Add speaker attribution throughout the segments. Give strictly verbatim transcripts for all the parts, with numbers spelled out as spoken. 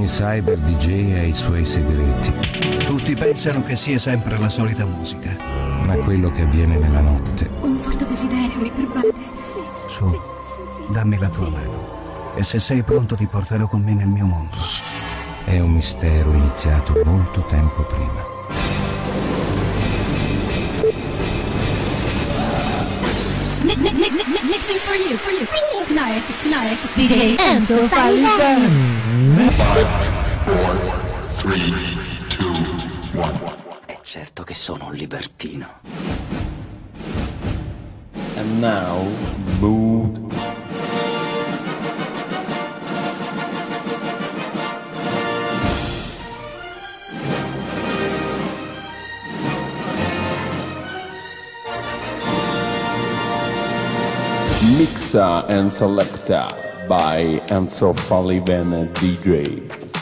Speaker 1: Ogni cyber D J ha i suoi segreti.
Speaker 2: Tutti pensano che sia sempre la solita musica.
Speaker 1: Ma quello che avviene nella notte...
Speaker 3: Un forte desiderio mi pervade. Sì,
Speaker 2: Su,
Speaker 3: sì, sì, sì.
Speaker 2: dammi la tua
Speaker 3: Sì.
Speaker 2: mano. E se sei pronto ti porterò con me nel mio mondo.
Speaker 1: È un mistero iniziato molto tempo prima.
Speaker 3: Mi- mi- mi- mi- Mixing for you, for you, for you. Tonight, tonight. D J
Speaker 4: Enzo
Speaker 3: Enzo
Speaker 4: Falzan.
Speaker 5: five, four, three, two, one.
Speaker 6: È certo che sono un libertino.
Speaker 7: And now, Mood. Mixa and Selecta by Enzo Falliven D J.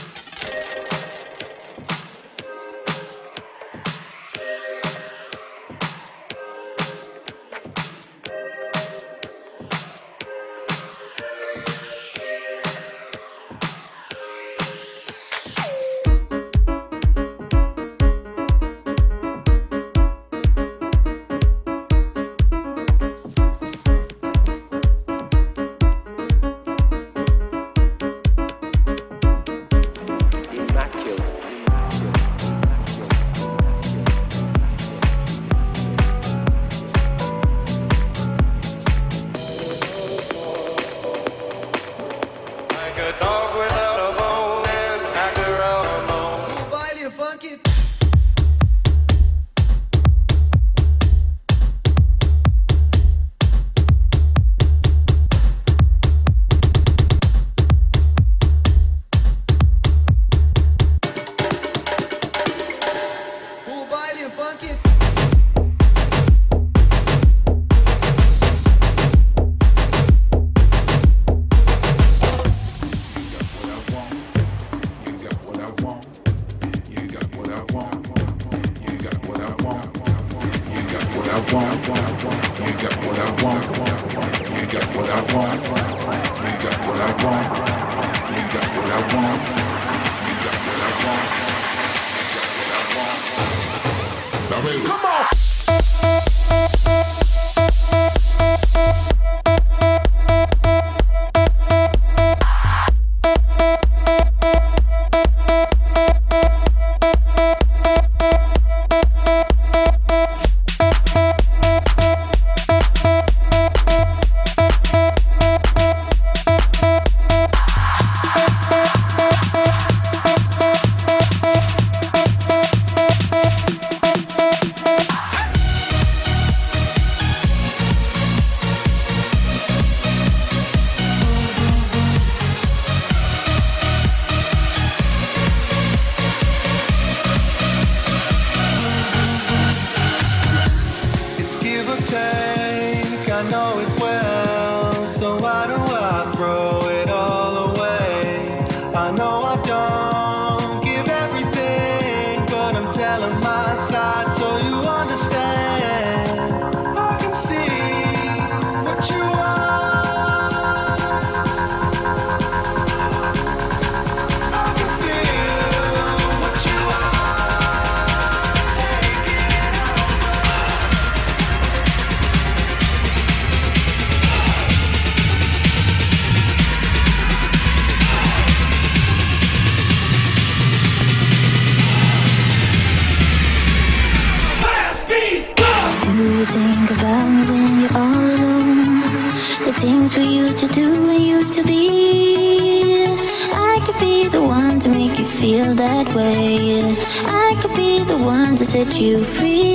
Speaker 8: Set you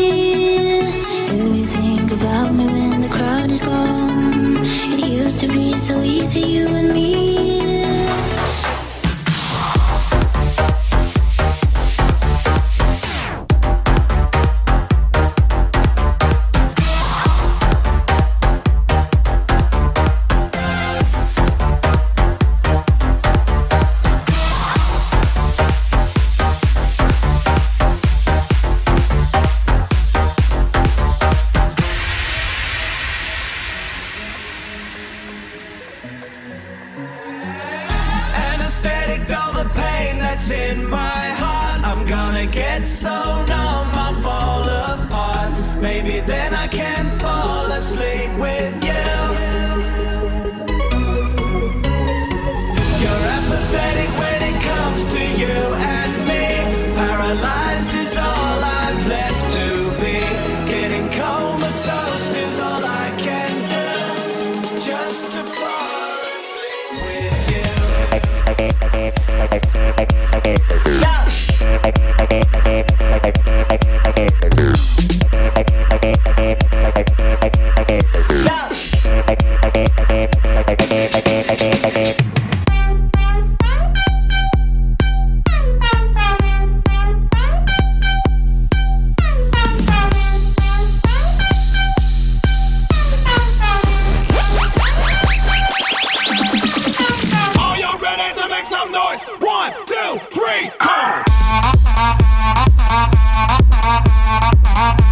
Speaker 8: free. Do you think about me when the crowd is gone? It used to be so easy, you and me.
Speaker 9: Anesthetic, all the pain
Speaker 4: that's in my heart. I'm gonna get so numb I'll fall apart. Maybe then I can fall asleep with you. You're apathetic when it comes to you and me. Paralyzed is all I've left to be. Getting comatose is all I can do, just to fall asleep with you.
Speaker 9: Are you ready to make some noise? One, two, three, come on!